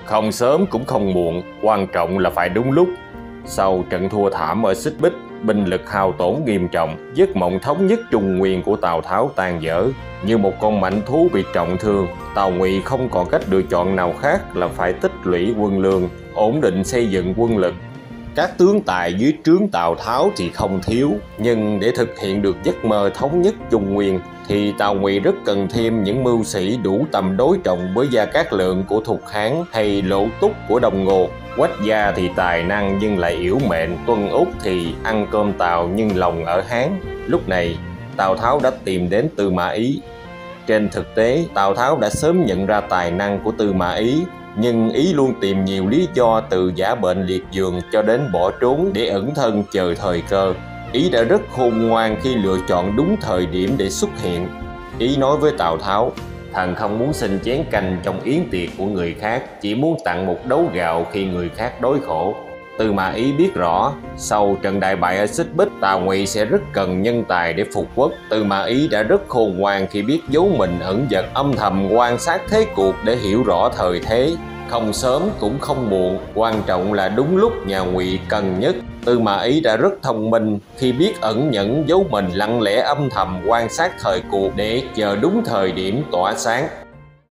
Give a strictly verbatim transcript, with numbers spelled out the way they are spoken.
Không sớm cũng không muộn, quan trọng là phải đúng lúc. Sau trận thua thảm ở Xích Bích, binh lực hao tổn nghiêm trọng, giấc mộng thống nhất Trung Nguyên của Tào Tháo tan vỡ. Như một con mãnh thú bị trọng thương, Tào Ngụy không còn cách lựa chọn nào khác là phải tích lũy quân lương, ổn định xây dựng quân lực. Các tướng tài dưới trướng Tào Tháo thì không thiếu, nhưng để thực hiện được giấc mơ thống nhất Trung Nguyên thì Tào Ngụy rất cần thêm những mưu sĩ đủ tầm đối trọng với Gia Cát Lượng của Thục Hán hay Lộ Túc của Đông Ngô. Quách Gia thì tài năng nhưng lại yếu mệnh, Tuân Úc thì ăn cơm Tào nhưng lòng ở Hán. Lúc này Tào Tháo đã tìm đến Tư Mã Ý. Trên thực tế, Tào Tháo đã sớm nhận ra tài năng của Tư Mã Ý, nhưng Ý luôn tìm nhiều lý do từ giả bệnh liệt giường cho đến bỏ trốn để ẩn thân chờ thời cơ. Ý đã rất khôn ngoan khi lựa chọn đúng thời điểm để xuất hiện. Ý nói với Tào Tháo: "Thần không muốn xin chén canh trong yến tiệc của người khác, chỉ muốn tặng một đấu gạo khi người khác đói khổ." Tư Mã Ý biết rõ, sau trận đại bại ở Xích Bích, Tào Ngụy sẽ rất cần nhân tài để phục quốc. Tư Mã Ý đã rất khôn ngoan khi biết giấu mình ẩn dật, âm thầm quan sát thế cuộc để hiểu rõ thời thế. Không sớm cũng không muộn, quan trọng là đúng lúc nhà Ngụy cần nhất. Tư Mã Ý đã rất thông minh khi biết ẩn nhẫn giấu mình lặng lẽ âm thầm quan sát thời cuộc để chờ đúng thời điểm tỏa sáng.